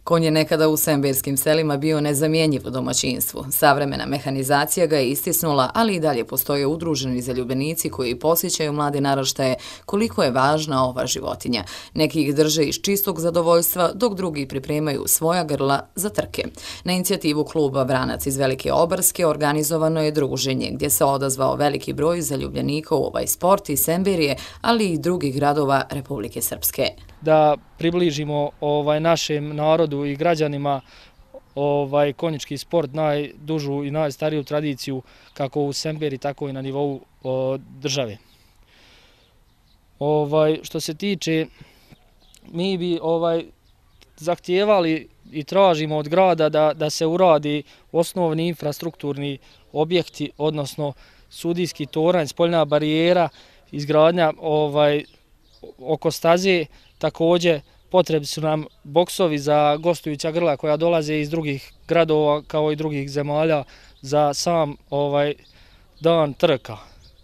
Konj je nekada u semberskim selima bio nezamjenjiv u domaćinstvu. Savremena mehanizacija ga je istisnula, ali i dalje postoje udruženi zaljubljenici koji posjećaju mlade naraštaje koliko je važna ova životinja. Neki ih drže iz čistog zadovoljstva, dok drugi pripremaju svoja grla za trke. Na inicijativu kluba Vranac iz Velike Obarske organizovano je druženje gdje se odazvao veliki broj zaljubljenika u ovaj sport iz Semberije, ali i drugih gradova Republike Srpske. Da približimo našem narodu i građanima konjički sport, najdužu i najstariju tradiciju kako u Semberiji, tako i na nivou države. Što se tiče, mi bi zahtijevali i tražimo od grada da se uradi osnovni infrastrukturni objekti, odnosno sudijski toranj, spoljna barijera, izgradnja oko staze. Također potrebni su nam boksovi za gostujuća grla koja dolaze iz drugih gradova kao i drugih zemalja za sam dan trka.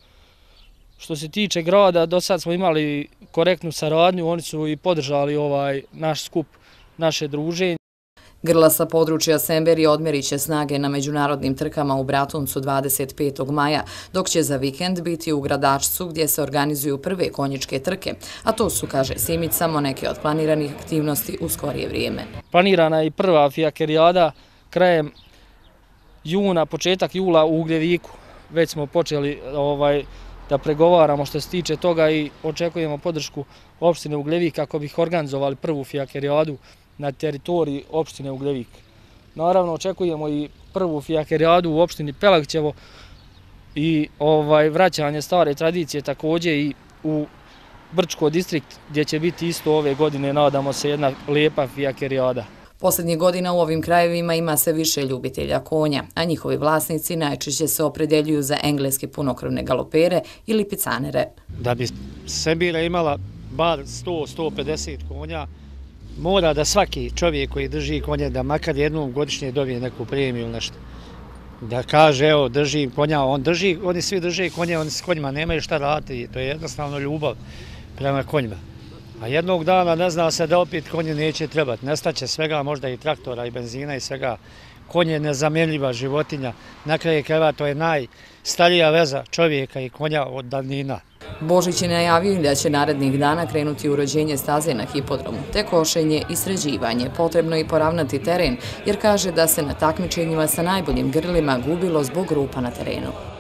Što se tiče grada, do sad smo imali korektnu saradnju, oni su i podržali naš skup, naše druženje. Grla sa područja Semberije odmjerit će snage na međunarodnim trkama u Bratuncu 25. maja, dok će za vikend biti u Gradačcu gdje se organizuju prve konjičke trke, a to su, kaže Simić, samo neke od planiranih aktivnosti u skorije vrijeme. Planirana je i prva fijakerijada krajem juna, početak jula u Ugljeviku. Već smo počeli da pregovaramo što se tiče toga i očekujemo podršku opštine Ugljevik kako bi organizovali prvu fijakerijadu na teritoriji opštine Ugljevik. Naravno, očekujemo i prvu fijakerijadu u opštini Pelagćevo i vraćanje stare tradicije također i u Brčko distrikt gdje će biti isto ove godine, nadamo se, jedna lijepa fijakerijada. Posljednjih godina u ovim krajevima ima sve više ljubitelja konja, a njihovi vlasnici najčešće se opredjeljuju za engleske punokrvne galopere ili picanere. Da bi Sembira imala bar 100-150 konja, mora da svaki čovjek koji drži konje da makar jednom godišnje dobije neku premiju ili nešto. Da kaže, evo, držim konja, oni svi drže konje, oni s konjima nemaju šta raditi, to je jednostavno ljubav prema konjima. A jednog dana ne zna se da opet konje neće trebati, nestaće svega, možda i traktora i benzina i svega. Konj je nezamjenljiva životinja, na kraju krajeva to je najstarija veza čovjeka i konja od davnina. Božić je najavio da će narednih dana krenuti uređenje staze na hipodromu, te košenje i sređivanje. Potrebno je i poravnati teren, jer kaže da se na takmičenjima sa najboljim grlima gubilo zbog rupa na terenu.